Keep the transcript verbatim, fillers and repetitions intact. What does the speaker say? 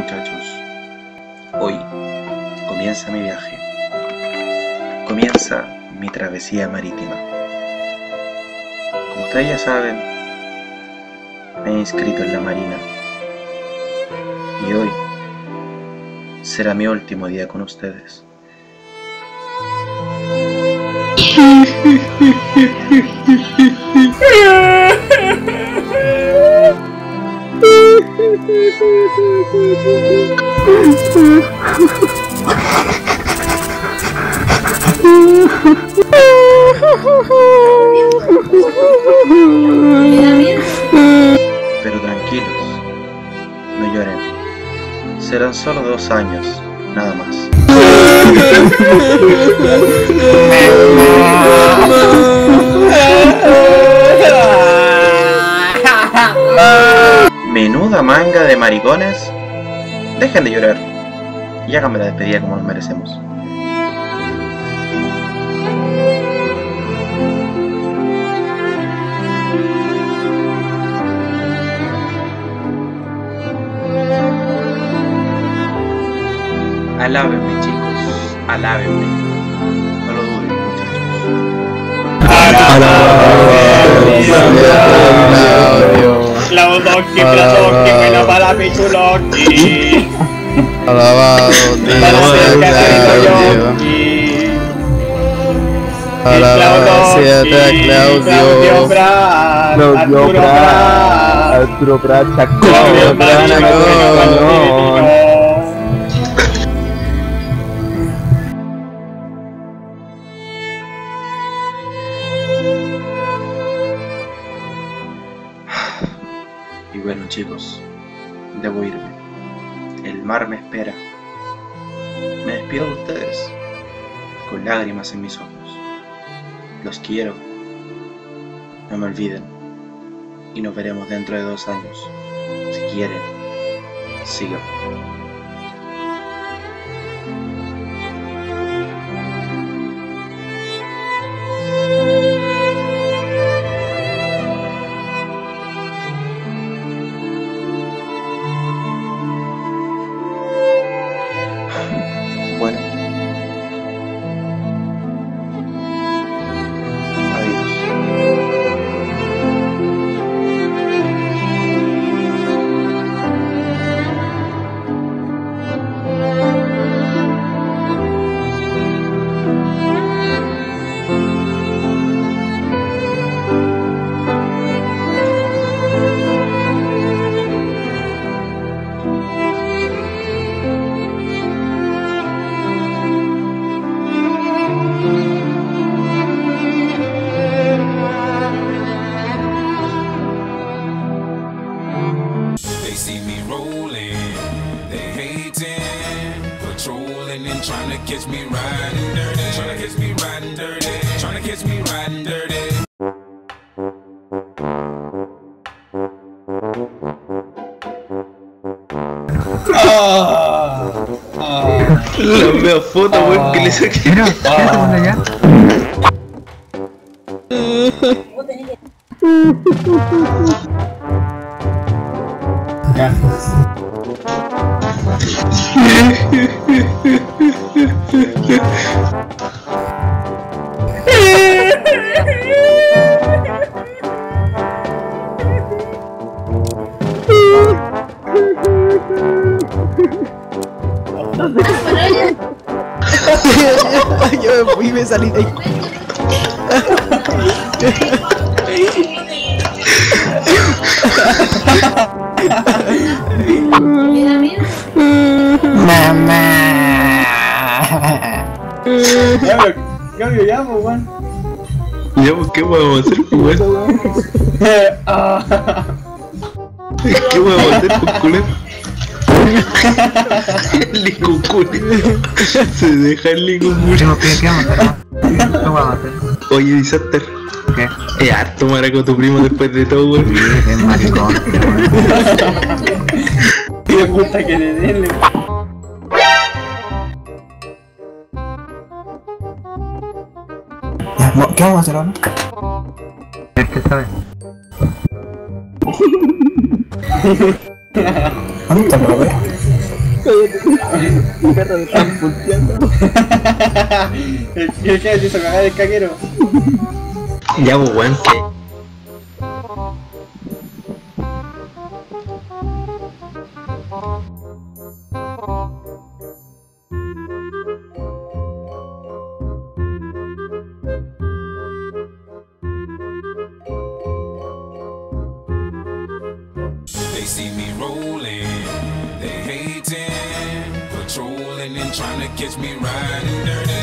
muchachos, hoy comienza mi viaje, comienza mi travesía marítima. Como ustedes ya saben, me he inscrito en la Marina y hoy será mi último día con ustedes. Pero tranquilos, no lloren, serán solo dos años, nada más. Menuda manga de maricones. Dejen de llorar y háganme la despedida como nos merecemos. Alábenme, chicos, alábenme. No lo duden, muchachos. Claudoki, Claudoki, bueno para Pichuloki. Alabado sea Claudio, Claudio Brad, Arturo Brad, Claudio Brad, Y bueno, chicos, debo irme. El mar me espera. Me despido de ustedes con lágrimas en mis ojos. Los quiero. No me olviden. Y nos veremos dentro de dos años. Si quieren, sigan. Bueno, adiós. See me rolling, they hating, patrolling and trying to catch me riding dirty, trying to catch me riding dirty, trying to catch me riding dirty. Ah, ah. La veo foto, weón, que le saqué. Mira, ¿qué te pone allá? Yo me fui y me salí de ahí. Mamá. Ya, pero, cambio ya, pues, weón. Ya, pues, ¿qué podemos hacer, pues, weón? Ah. ¿Qué podemos hacer, pues, culero? El licucule. Se deja el licucule. ¿Qué vamos a hacer? ¿Qué vamos a hacer? Oye, Disaster. ¿Qué? Es harto maraco tu primo después de todo, weón. Sí, es maricón. Me gusta que le den. ¿Qué vamos a hacer ahora? Es que sabes. ¿Dónde está el papel? Mi perro me están pulseando. El el que te hizo cagar el caquero. Ya, pues, weón, que. They see me rolling, they hating, patrolling and trying to catch me riding dirty.